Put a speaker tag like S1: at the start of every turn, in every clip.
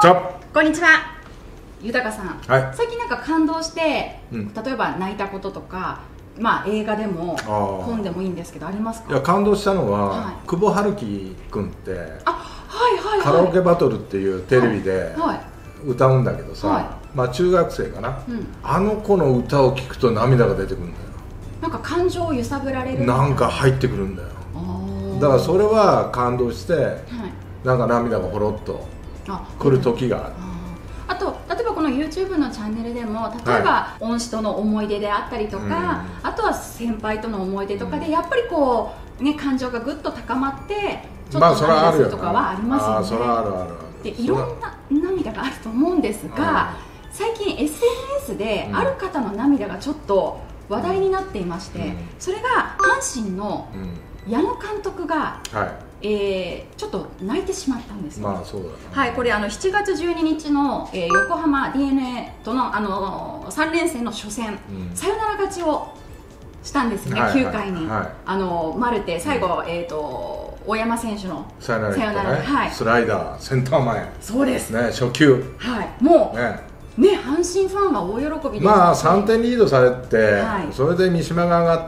S1: じゃ
S2: こんにちは、豊さん、
S1: はい、
S2: 最近なんか感動して、例えば泣いたこととか、映画でも本でもいいんですけどありますか？
S1: いや、感動したのは、久保陽樹君ってカラオケバトルっていうテレビで歌うんだけどさ、中学生かな、あの子の歌を聴くと涙が出てくるんだよ。
S2: なんか感情を揺さぶられる
S1: なんか入ってくるんだよ。だからそれは感動して、なんか涙がほろっと来る時がある。
S2: あと例えばこの YouTube のチャンネルでも、例えば恩師との思い出であったりとか、あとは先輩との思い出とかで、やっぱりこうね、感情がぐっと高まってちょっと涙するとかはありますよね。
S1: それはあるある。
S2: でいろんな涙があると思うんですが、最近 SNS である方の涙がちょっと話題になっていまして、それが阪神の矢野監督が、ちょっと泣いてしまったんですよ。
S1: そうだね。
S2: はい、これ7月12日の、横浜 DNA との、3連戦の初戦、サヨナラ勝ちをしたんですね、9回に。マルテ、最後、大山選手の
S1: サヨナラ、スライダー、センター前。
S2: そうです
S1: ね、初球。
S2: もうね、阪神ファンは大喜びです。
S1: 3点リードされて、それで三島が上がって、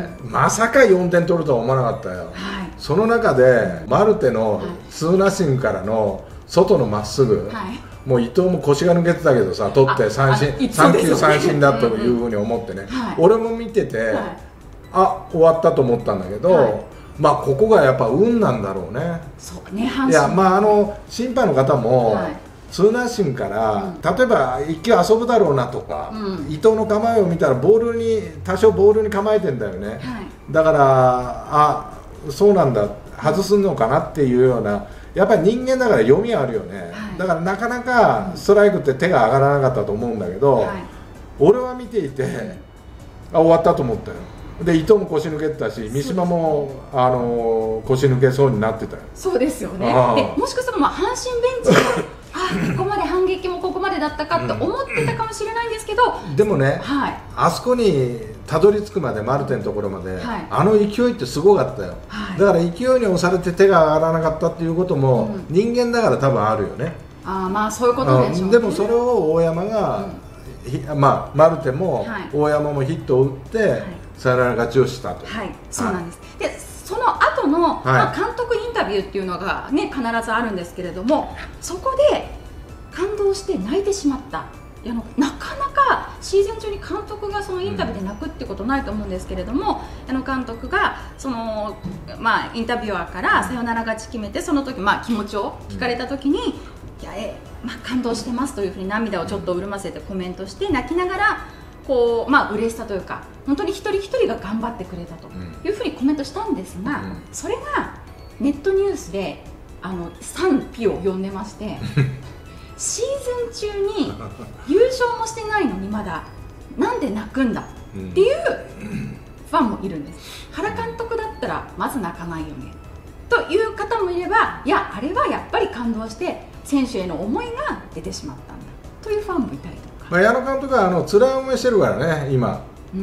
S1: まさか4点取るとは思わなかったよ。その中でマルテのツーナッシングからの外のまっすぐ、もう伊藤も腰が抜けてたけどさ、取って三球三振だというふうに思ってね、俺も見てて、終わったと思ったんだけど、ここがやっぱ運なんだろうね。いや、審判の方もツーナッシングから、例えば1球遊ぶだろうなとか、伊藤の構えを見たら多少ボールに構えてんだよね。だからそうなんだ、外すのかなっていうような、やっぱり人間だから読みあるよね。だからなかなかストライクって手が上がらなかったと思うんだけど、俺は見ていて、終わったと思ったよ。で伊藤も腰抜けてたし、三島も腰抜けそうになってたよ。
S2: そうですよね。でもしかしたら阪神ベンチがここまで反撃もここまでだったかって思ってたかもしれないんですけど、
S1: でもね、あそこにたどり着くまで、マルテのところまで、あの勢いってすごかったよ。だから勢いに押されて手が上がらなかったっていうことも、人間だから多分あるよね。
S2: そういうことでしょうね。
S1: でもそれを大山が、マルテも大山もヒットを打ってサヨナラ勝ちをしたと。
S2: そうなんです。でその後の、監督インタビューっていうのがね、必ずあるんですけれども、そこで感動して泣いてしまった。なかなかシーズン中に監督がそのインタビューで泣くってことないと思うんですけれども、監督がその、インタビュアーからサヨナラ勝ち決めて、その時、気持ちを聞かれた時に、感動してますというふうに涙をちょっと潤ませてコメントして、泣きながらこう、嬉しさというか、本当に一人一人が頑張ってくれたというふうにコメントしたんですが、それがネットニュースで賛否を呼んでましてシーズン中に優勝もしてないのにまだなんで泣くんだっていうファンもいるんです。原監督だったらまず泣かないよねという方もいれば、いや、あれはやっぱり感動して選手への思いが出てしまったんだというファンもいたりとか。
S1: 矢野監督は辛い思いしてるからね、今。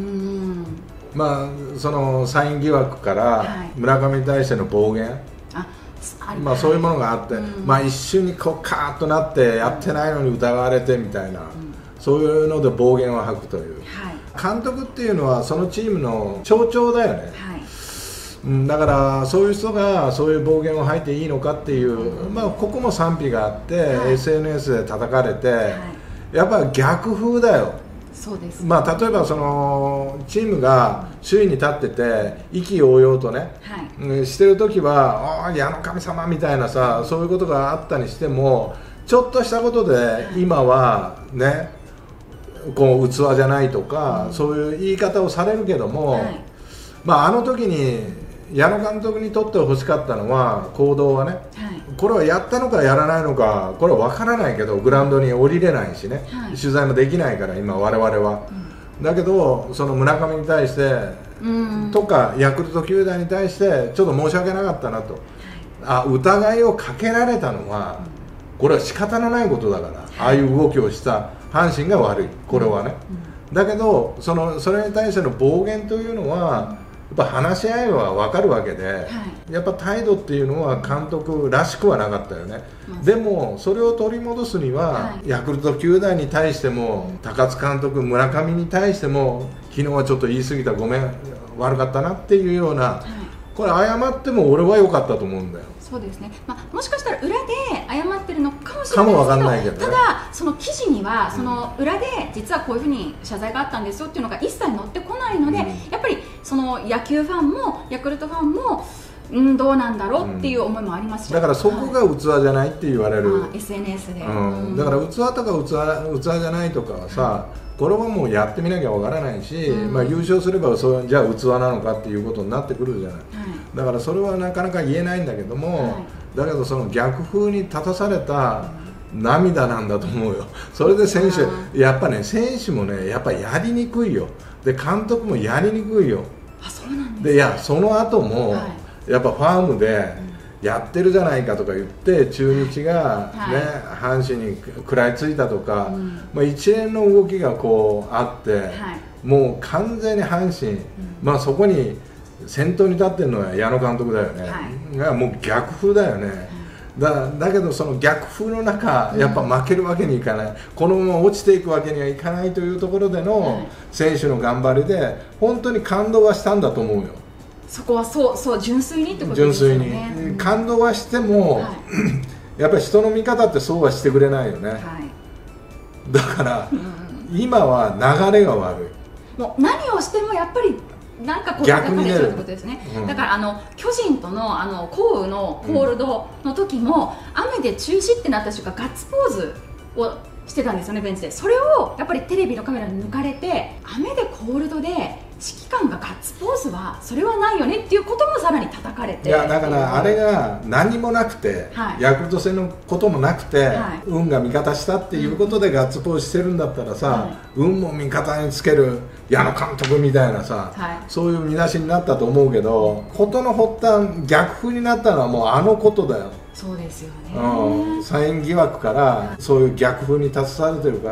S1: そのサイン疑惑から村上に対しての暴言、そういうものがあって、一瞬にこうカーッとなってやってないのに疑われてみたいな、そういうので暴言を吐くという、監督っていうのはそのチームの象徴だよね。だからそういう人がそういう暴言を吐いていいのかっていう、ここも賛否があって、SNS で叩かれて、やっぱり逆風だよ。
S2: そうです。
S1: 例えばそのチームが首位に立ってて意気揚々とね、してる時は矢野神様みたいなさ、そういうことがあったにしても、ちょっとしたことで今はね、こう器じゃないとか、そういう言い方をされるけども、あの時に矢野監督にとって欲しかったのは、行動はね、これはやったのかやらないのか、これは分からないけど、グラウンドに降りれないしね、取材もできないから今我々は、だけどその村上に対してとかヤクルト球団に対してちょっと申し訳なかったなと、疑いをかけられたのはこれは仕方のないことだから、ああいう動きをした阪神が悪い、これはね。だけどそれに対しての暴言というのは、 ぱ話し合いは分かるわけで、やっぱ態度っていうのは監督らしくはなかったよね。でもそれを取り戻すには、ヤクルト球団に対しても、高津監督、村上に対しても、昨日はちょっと言い過ぎた、ごめん、悪かったなっていうような、これ謝っても俺は良かったと思うんだよ。
S2: そうですね、もしかしたら裏で謝ってるのかもしれないですけど、ただその記事にはその裏で実はこういうふうに謝罪があったんですよっていうのが一切載ってこないので、やっぱりその野球ファンもヤクルトファンもどうなんだろうっていう思いもありますし、
S1: だからそこが器じゃないって言われる、
S2: SNS で、
S1: だから器とか器じゃないとかはさ、これはもうやってみなきゃわからないし、優勝すればじゃあ器なのかっていうことになってくるじゃない、だからそれはなかなか言えないんだけども、だけどその逆風に立たされた涙なんだと思うよ。それで選手、やっぱね、選手もね、やっぱやりにくいよ。で監督もやりにくいよ。
S2: そうなんですね。
S1: でいや、その後も、やっぱファームでやってるじゃないかとか言って、中日が、阪神に食らいついたとか、一連の動きがこうあって、もう完全に阪神、そこに先頭に立ってるのは矢野監督だよね、がもう逆風だよね。だけどその逆風の中、やっぱ負けるわけにいかない、このまま落ちていくわけにはいかないというところでの選手の頑張りで、本当に感動はしたんだと思うよ。
S2: そこはそう純粋にってことですよね。
S1: 純粋に感動はしても、やっぱり人の見方ってそうはしてくれないよね、だから、今は流れが悪い。
S2: もう何をしてもやっぱりなんかこう
S1: 逆に出る
S2: ってことですね、だから巨人との降雨のコールドの時も、雨で中止ってなった瞬間ガッツポーズをしてたんですよね、ベンチで。それをやっぱりテレビのカメラに抜かれて、雨でコールドで指揮官がガッツポーズはそれはないよねっていうこともさらに叩かれて、
S1: いやだからあれが何もなくて、ヤクルト戦のこともなくて、運が味方したっていうことでガッツポーズしてるんだったらさ、運も味方につける矢野監督みたいなさ、そういう見出しになったと思うけど、ことの発端、逆風になったのはもうあのことだよ。
S2: そうですよね、
S1: サイン疑惑からそういう逆風に立たされてるから、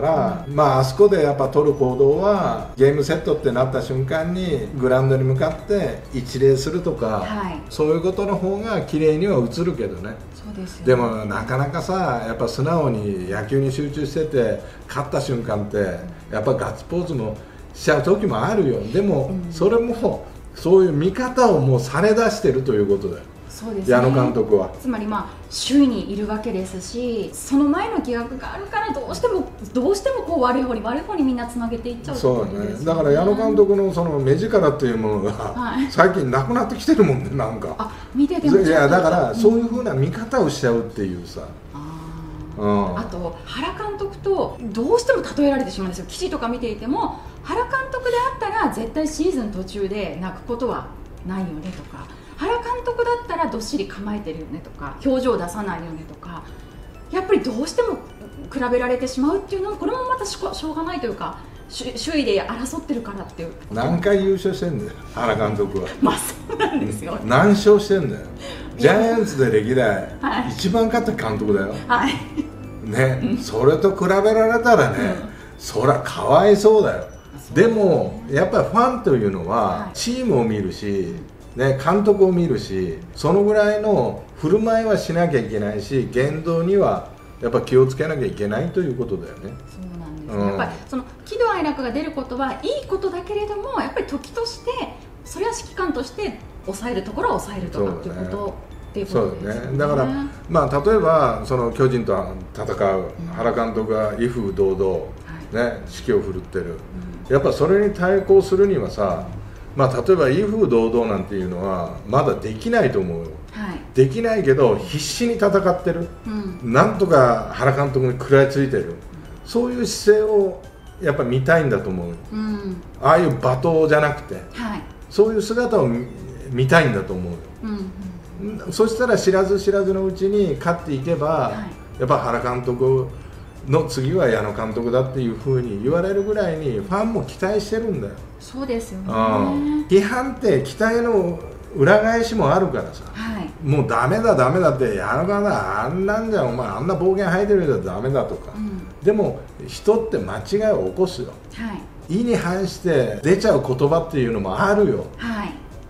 S1: あそこでやっぱ取る行動は、ゲームセットってなった瞬間にグラウンドに向かって一礼するとか、そういうことの方が綺麗には映るけどね。
S2: そうですよね。
S1: でもなかなかさ、やっぱ素直に野球に集中してて勝った瞬間ってやっぱガッツポーズもしちゃう時もあるよ。でもそれもそういう見方をもうされだしてるということだよ。
S2: そうですね、
S1: 矢野監督は
S2: つまり首位にいるわけですし、その前の疑惑があるからどうしてもこう悪い方にみんなつなげていっちゃう。
S1: そうね。だから矢野監督のその目力っていうものが、最近なくなってきてるもんね、なんか。
S2: 見てても
S1: いやだからそういう風な見方をしちゃうっていうさ。
S2: あと原監督とどうしても例えられてしまうんですよ。記事とか見ていても、原監督であったら絶対シーズン途中で泣くことはないよねとか、原監督だったらどっしり構えてるよねとか、表情出さないよねとか、やっぱりどうしても比べられてしまうっていうのは、これもまたしょうがないというか、首位で争ってるからっていう。
S1: 何回優勝してんだよ原監督は。
S2: そうなんですよ。
S1: 何勝してんだよ。ジャイアンツで歴代、一番勝った監督だよ、ね、それと比べられたらね、そりゃかわいそうだよ。でもやっぱりファンというのはチームを見るし、監督を見るし、そのぐらいの振る舞いはしなきゃいけないし、言動にはやっぱ気をつけなきゃいけないということだよね。
S2: そうなんですね、やっぱりその喜怒哀楽が出ることはいいことだけれども、やっぱり時としてそれは指揮官として抑えるところは抑えるとかっていうことっていうことですよね。
S1: だから例えばその巨人と戦う原監督が威風堂々、指揮を振るってる、やっぱそれに対抗するにはさ、例えば威風堂々なんていうのはまだできないと思うよ、できないけど必死に戦ってる、なんとか原監督に食らいついてる、そういう姿勢をやっぱ見たいんだと思う、ああいう罵倒じゃなくて、そういう姿を見たいんだと思うよ、そしたら知らず知らずのうちに勝っていけば、やっぱ原監督の次は矢野監督だっていうふうに言われるぐらいにファンも期待してるんだよ。
S2: そうですよね。
S1: 批判って期待の裏返しもあるからさ、もうダメだって矢野監督あんなんじゃお前あんな暴言吐いてるじゃダメだとか、でも人って間違いを起こすよ、意に反して出ちゃう言葉っていうのもあるよ、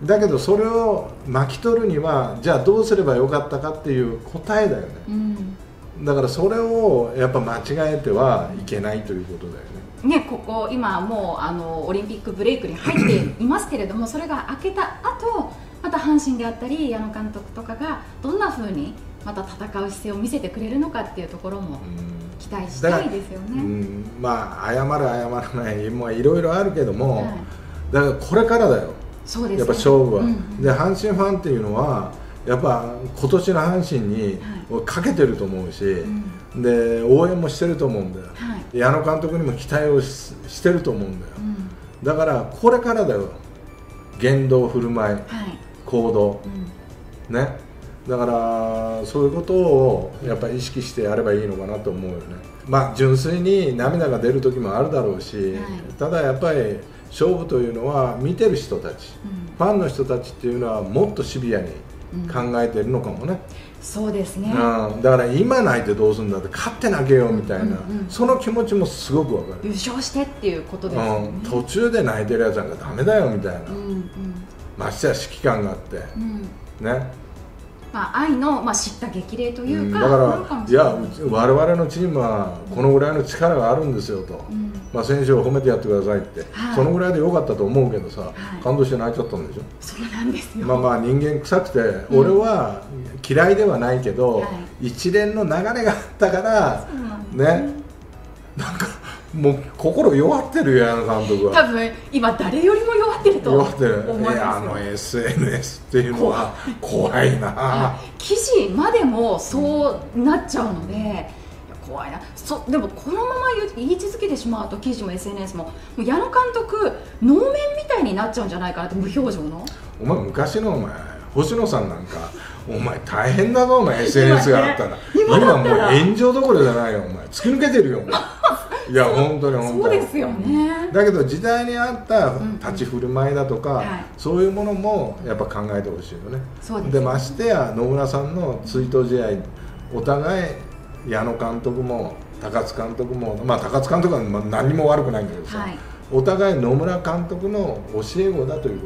S1: だけどそれを巻き取るにはじゃあどうすればよかったかっていう答えだよね、だからそれをやっぱ間違えてはいけないということだよね。
S2: ここ今もうオリンピックブレイクに入っていますけれどもそれが明けた後また阪神であったり矢野監督とかがどんな風にまた戦う姿勢を見せてくれるのかっていうところも期待したいですよね。
S1: まあ謝る謝らないもういろいろあるけども、だからこれからだよ。
S2: そうですね、
S1: やっぱ勝負は、で阪神ファンっていうのはやっぱ今年の阪神にかけてると思うし、で応援もしてると思うんだよ、矢野監督にも期待をしてると思うんだよ、だからこれからだよ、言動振る舞い、行動、ね、だからそういうことをやっぱり意識してやればいいのかなと思うよね。まあ純粋に涙が出る時もあるだろうし、ただやっぱり勝負というのは見てる人たち、ファンの人たちっていうのはもっとシビアに考えてるのかもね、
S2: そうですね、
S1: だから今泣いてどうするんだって勝って泣けよみたいな、その気持ちもすごくわかる。
S2: 優勝してっていうことですよね、
S1: 途中で泣いてるやつなんかダメだよみたいな、ましてや指揮官があって、ね、
S2: 愛の、知った激励というか、
S1: だからいや我々のチームはこのぐらいの力があるんですよと、選手を褒めてやってくださいって、そのぐらいでよかったと思うけどさ、感動して泣いちゃったんでしょ。
S2: そうなんですよ。
S1: 人間臭くて、俺は嫌いではないけど、一連の流れがあったからね、なんかもう心弱ってるよ、矢野監督は。
S2: 多分今誰よりも弱ってると思いますよ。
S1: SNS っていうのは怖いな、
S2: 記事までもそうなっちゃうので、怖いな。でもこのまま言い続けてしまうと記事も SNS も矢野監督能面みたいになっちゃうんじゃないかなって、無表情の。
S1: お前昔の星野さんなんかお前大変だぞ、お前 SNS があったら今もう炎上どころじゃないよ、お前突き抜けてるよお前いや本当に本当に
S2: そうですよね。
S1: だけど時代に合った立ち振る舞いだとか、そういうものもやっぱ考えてほしいよね。でましてや野村さんの追悼試合、お互い矢野監督も高津監督も、高津監督は何も悪くないんだけどさ、お互い野村監督の教え子だということ、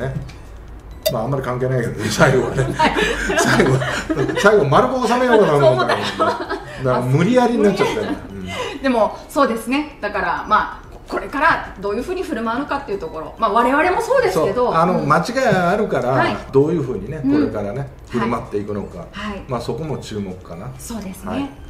S1: ね、あんまり関係ないけどね、最後はね最後丸く収めようかなと思ったけど、だから無理やりになっちゃったよね。
S2: でもそうですね、だからこれからどういうふうに振る舞うのかっていうところ、我々もそうですけど、
S1: 間違いあるから、どういうふうにねこれからね振る舞っていくのか、そこも注目かな。
S2: そうですね。